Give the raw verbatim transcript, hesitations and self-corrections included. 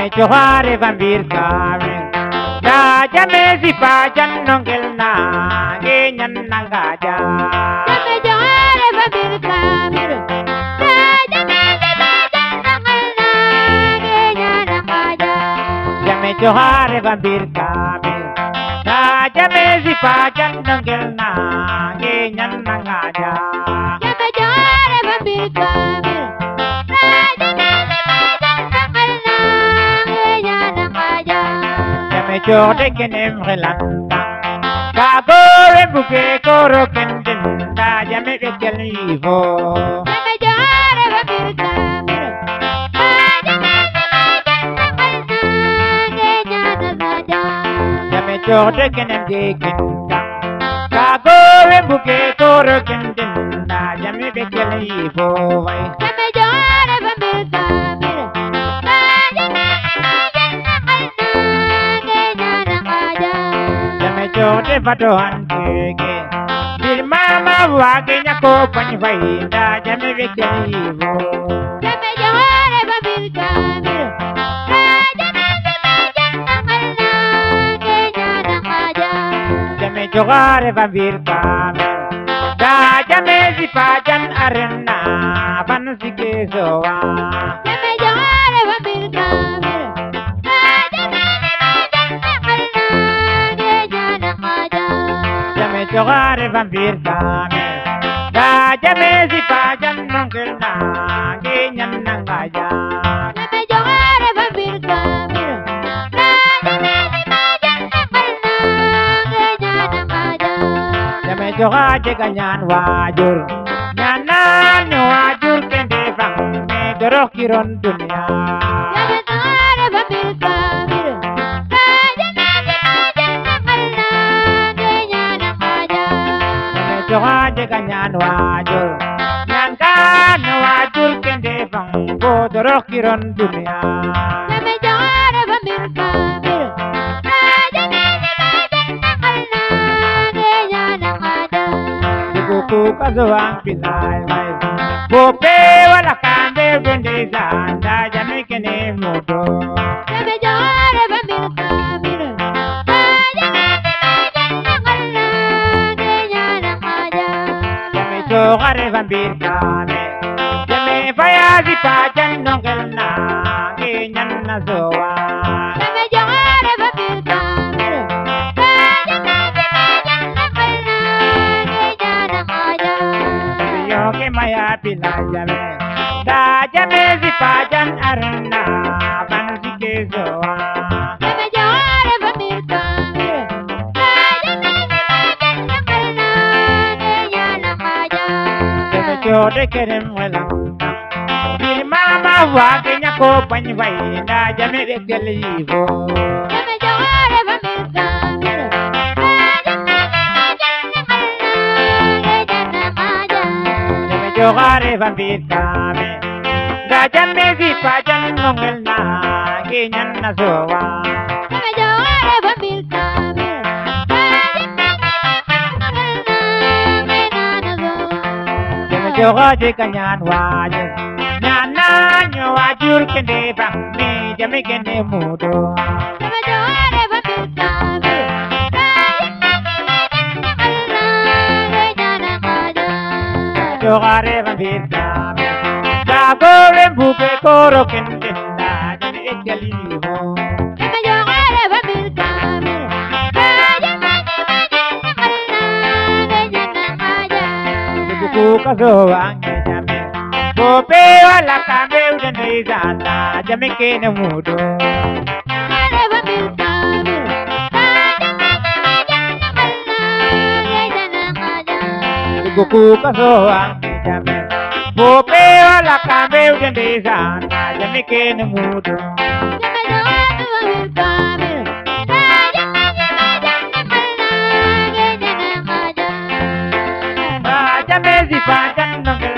Johare bambir kami da jame si pajan nongkel na ge nyan nagaja jame johare bambir kami da jame si pajan nongkel na ge nyan nagaja jame johare bambir kami da jame si pajan nongkel na ge nyan nagaja jame johare bambir kami Jode kenem relanda kago buke koro kendin da jame bekel ivo jame jare babir kamir jame jame jode kenem dekinda kago buke koro kendin da jame bekel ivo jame jare babir kamir Jode badohan kege bir mama wage nyako pani vai da jame bekel ivo jame jare babir kamir jame jogare babir kamir da jame si pajan arena ban sike soa jame jare babir kamir Jogare vampir kame da jame si pajan nongkel na ge nyan nangaja jame jogare vampir kame da jame si pajan nongkel na ge nyan nangaja jame jogaje kanyan wajur nyanan wajur kende bang me doroh kiron dunia jame jogare vampir kame Jogaje kanyan wajur nyan kan wajur kende bang go doroh kiron dunia jame jogare vampir kame jame si pajan nongkel na ge nyan nangaja buku kazuang pilai mai bope wala kambe bende zanda jame kene mudo jame jogare vampir kame jame si pajan nongkel na ge nyan nangaja Jogare vampir kame jame paya si pajan nongkel na ge nyan na soa jame jogare vampir kame jame si pajan nongkel na ge nyan nangaja yo ke maya pilai jame da jame si pajan arena ban si ke soa jame jogare vampir kame jame si pajan nongkel na ge nyan nangaja Jode kerem welang bir mama wage nyako pani vai da jame bekel ivo jame jogare vampir kame jame si pajan nongkel na ge nyan nangaja jame jogare vampir kame da jame si pajan nongel na ge nyan na soa jame jogare vampir kame Jogaje kanyan wajur nyanan wajur kende bang me jame kende mudo jame jogare vampir kame Jogare vampir kame da gore buke koro kende da jame bekel ivo jame jogare vampir kame buku kazuang jame bope wala kambe udende zanda jame kene mudo jogare vampir kame buku kazuang jame bope wala kambe udende zanda jame kene mudo jame jogare vampir kame jame si pajan nongkel